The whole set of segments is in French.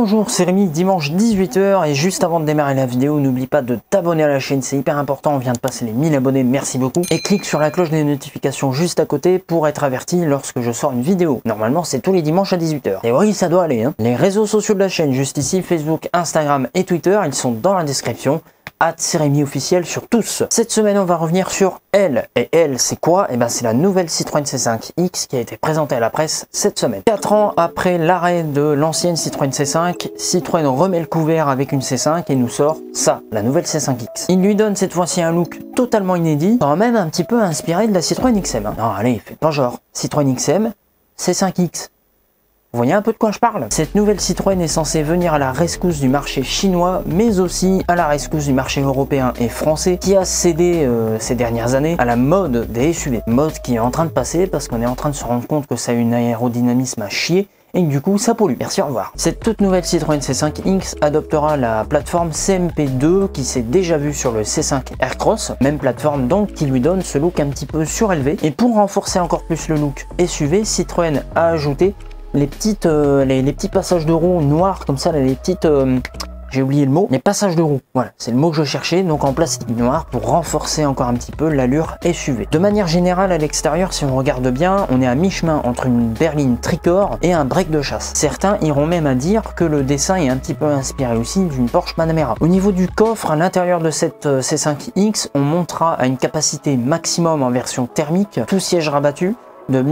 Bonjour, c'est Rémi, dimanche 18 h et juste avant de démarrer la vidéo, n'oublie pas de t'abonner à la chaîne, c'est hyper important, on vient de passer les 1000 abonnés, merci beaucoup. Et clique sur la cloche des notifications juste à côté pour être averti lorsque je sors une vidéo. Normalement, c'est tous les dimanches à 18 h. Et oui, ça doit aller, hein. Les réseaux sociaux de la chaîne, juste ici, Facebook, Instagram et Twitter, ils sont dans la description. @Rémi officiel sur tous. Cette semaine, on va revenir sur Elle. Et Elle, c'est quoi? Eh ben, c'est la nouvelle Citroën C5X qui a été présentée à la presse cette semaine. 4 ans après l'arrêt de l'ancienne Citroën C5, Citroën remet le couvert avec une C5 et nous sort ça, la nouvelle C5X. Il lui donne cette fois-ci un look totalement inédit, quand même un petit peu inspiré de la Citroën XM. Hein. Non, allez, faites pas genre. Citroën XM, C5X. Vous voyez un peu de quoi je parle? Cette nouvelle Citroën est censée venir à la rescousse du marché chinois, mais aussi à la rescousse du marché européen et français, qui a cédé ces dernières années à la mode des SUV. Mode qui est en train de passer parce qu'on est en train de se rendre compte que ça a une aérodynamisme à chier et que du coup ça pollue. Merci, au revoir. Cette toute nouvelle Citroën C5X adoptera la plateforme CMP2 qui s'est déjà vue sur le C5 Aircross, même plateforme donc qui lui donne ce look un petit peu surélevé. Et pour renforcer encore plus le look SUV, Citroën a ajouté les petits passages de roues noirs comme ça, les petites j'ai oublié le mot, les passages de roues, voilà, c'est le mot que je cherchais, donc en plastique noir pour renforcer encore un petit peu l'allure SUV. De manière générale, à l'extérieur, si on regarde bien, on est à mi-chemin entre une berline tricorps et un break de chasse. Certains iront même à dire que le dessin est un petit peu inspiré aussi d'une Porsche Panamera. Au niveau du coffre, à l'intérieur de cette C5X, on montera à une capacité maximum en version thermique, tout siège rabattu, de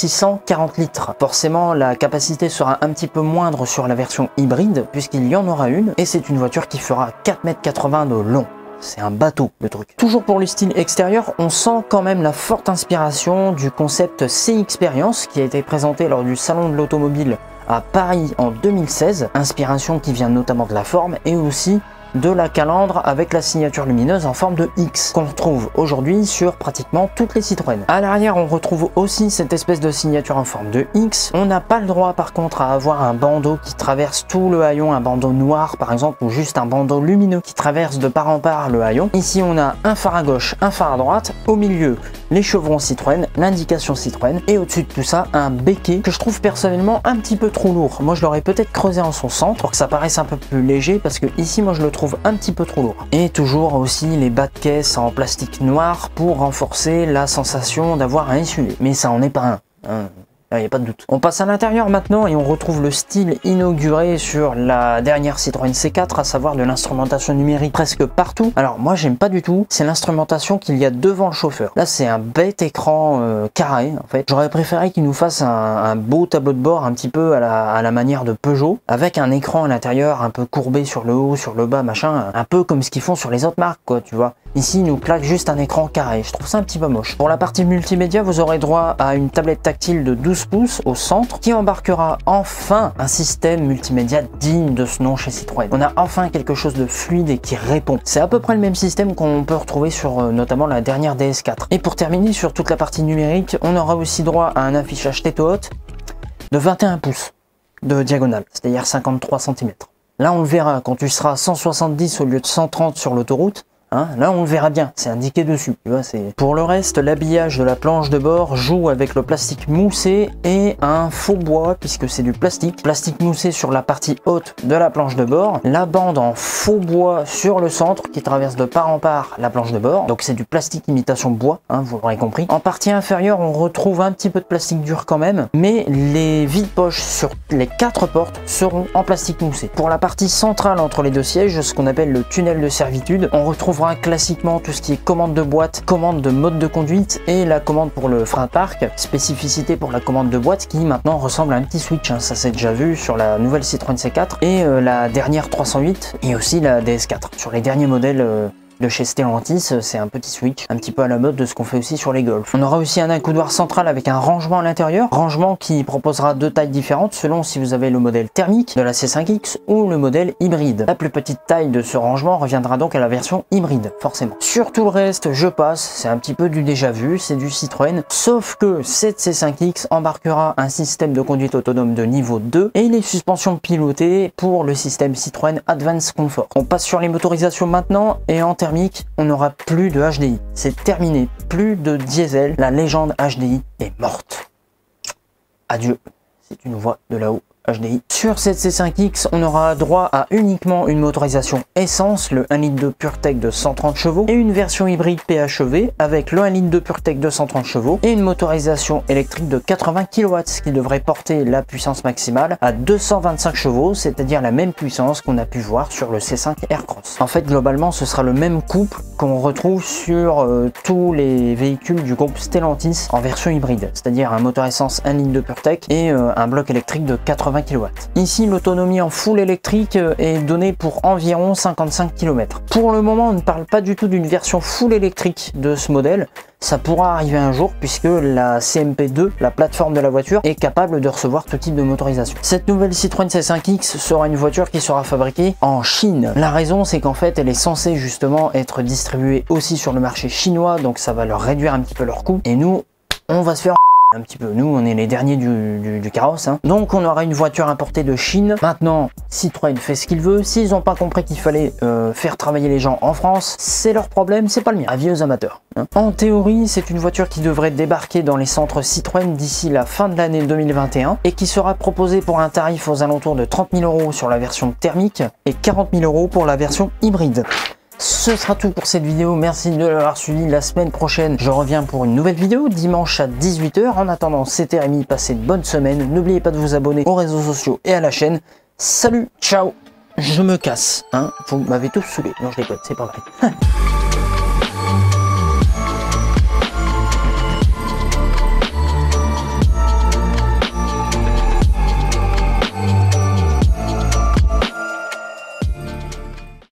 1640 litres. Forcément, la capacité sera un petit peu moindre sur la version hybride, puisqu'il y en aura une, et c'est une voiture qui fera 4,80 m de long. C'est un bateau, le truc. Toujours pour le style extérieur, on sent quand même la forte inspiration du concept C-Experience qui a été présenté lors du salon de l'automobile à Paris en 2016. Inspiration qui vient notamment de la forme et aussi de la calandre avec la signature lumineuse en forme de X qu'on retrouve aujourd'hui sur pratiquement toutes les Citroën. À l'arrière, on retrouve aussi cette espèce de signature en forme de X. On n'a pas le droit par contre à avoir un bandeau qui traverse tout le haillon, un bandeau noir par exemple, ou juste un bandeau lumineux qui traverse de part en part le haillon. Ici, on a un phare à gauche, un phare à droite, au milieu les chevrons Citroën, l'indication Citroën, et au-dessus de tout ça, un béquet que je trouve personnellement un petit peu trop lourd. Moi, je l'aurais peut-être creusé en son centre pour que ça paraisse un peu plus léger, parce que ici, moi, je le trouve un petit peu trop lourd. Et toujours aussi les bas de caisse en plastique noir pour renforcer la sensation d'avoir un SUV. Mais ça en est pas un. Il n'y a pas de doute. On passe à l'intérieur maintenant et on retrouve le style inauguré sur la dernière Citroën C4, à savoir de l'instrumentation numérique presque partout. Alors moi j'aime pas du tout, c'est l'instrumentation qu'il y a devant le chauffeur. Là c'est un bête écran carré en fait. J'aurais préféré qu'il nous fasse un beau tableau de bord un petit peu à la manière de Peugeot, avec un écran à l'intérieur un peu courbé sur le haut, sur le bas, machin, un peu comme ce qu'ils font sur les autres marques quoi, tu vois. Ici il nous claque juste un écran carré, je trouve ça un petit peu moche. Pour la partie multimédia, vous aurez droit à une tablette tactile de 12 pouces au centre qui embarquera enfin un système multimédia digne de ce nom chez Citroën. On a enfin quelque chose de fluide et qui répond. C'est à peu près le même système qu'on peut retrouver sur notamment la dernière DS4. Et pour terminer sur toute la partie numérique, on aura aussi droit à un affichage tête haute de 21 pouces de diagonale, c'est-à-dire 53 cm. Là on le verra quand tu seras à 170 au lieu de 130 sur l'autoroute. Hein, là on le verra bien, c'est indiqué dessus. Tu vois, pour le reste, l'habillage de la planche de bord joue avec le plastique moussé et un faux bois, puisque c'est du plastique. Plastique moussé sur la partie haute de la planche de bord, la bande en faux bois sur le centre qui traverse de part en part la planche de bord. Donc c'est du plastique imitation bois, hein, vous l'aurez compris. En partie inférieure, on retrouve un petit peu de plastique dur quand même, mais les vides-poches sur les 4 portes seront en plastique moussé. Pour la partie centrale entre les deux sièges, ce qu'on appelle le tunnel de servitude, on retrouvera classiquement tout ce qui est commande de boîte, commande de mode de conduite et la commande pour le frein de parc. Spécificité pour la commande de boîte qui maintenant ressemble à un petit switch, hein. Ça s'est déjà vu sur la nouvelle Citroën C4 et la dernière 308 et aussi la DS4. Sur les derniers modèles de chez Stellantis, c'est un petit switch, un petit peu à la mode de ce qu'on fait aussi sur les Golf. On aura aussi un accoudoir central avec un rangement à l'intérieur, rangement qui proposera 2 tailles différentes selon si vous avez le modèle thermique de la C5X ou le modèle hybride. La plus petite taille de ce rangement reviendra donc à la version hybride, forcément. Sur tout le reste, je passe, c'est un petit peu du déjà vu, c'est du Citroën, sauf que cette C5X embarquera un système de conduite autonome de niveau 2 et les suspensions pilotées pour le système Citroën Advance Comfort. On passe sur les motorisations maintenant et en thermique, on n'aura plus de HDI. C'est terminé. Plus de diesel. La légende HDI est morte. Adieu. Si tu nous vois de là-haut, HDI. Sur cette C5X, on aura droit à uniquement une motorisation essence, le 1 litre de PureTech de 130 chevaux, et une version hybride PHEV avec le 1 litre de PureTech de 130 chevaux et une motorisation électrique de 80 kW, ce qui devrait porter la puissance maximale à 225 chevaux, c'est-à-dire la même puissance qu'on a pu voir sur le C5 Aircross. En fait, globalement, ce sera le même couple qu'on retrouve sur tous les véhicules du groupe Stellantis en version hybride, c'est-à-dire un moteur essence 1 litre de PureTech et un bloc électrique de 80 kW. Ici, l'autonomie en full électrique est donnée pour environ 55 km. Pour le moment, on ne parle pas du tout d'une version full électrique de ce modèle. Ça pourra arriver un jour puisque la CMP2, la plateforme de la voiture, est capable de recevoir tout type de motorisation. Cette nouvelle Citroën C5X sera une voiture qui sera fabriquée en Chine. La raison, c'est qu'en fait, elle est censée justement être distribuée aussi sur le marché chinois, donc ça va leur réduire un petit peu leur coût. Et nous, on va se faire un petit peu. Nous, on est les derniers du carrosse. Hein. Donc, on aura une voiture importée de Chine. Maintenant, Citroën fait ce qu'il veut. S'ils n'ont pas compris qu'il fallait faire travailler les gens en France, c'est leur problème, c'est pas le mien. Avis aux amateurs. Hein. En théorie, c'est une voiture qui devrait débarquer dans les centres Citroën d'ici la fin de l'année 2021 et qui sera proposée pour un tarif aux alentours de 30 000 € sur la version thermique et 40 000 € pour la version hybride. Ce sera tout pour cette vidéo, merci de l'avoir suivi. La semaine prochaine, je reviens pour une nouvelle vidéo, dimanche à 18 h. En attendant, c'était Rémi, passez une bonne semaine. N'oubliez pas de vous abonner aux réseaux sociaux et à la chaîne. Salut, ciao, je me casse, hein, vous m'avez tous saoulé. Non, je déconne, c'est pas vrai.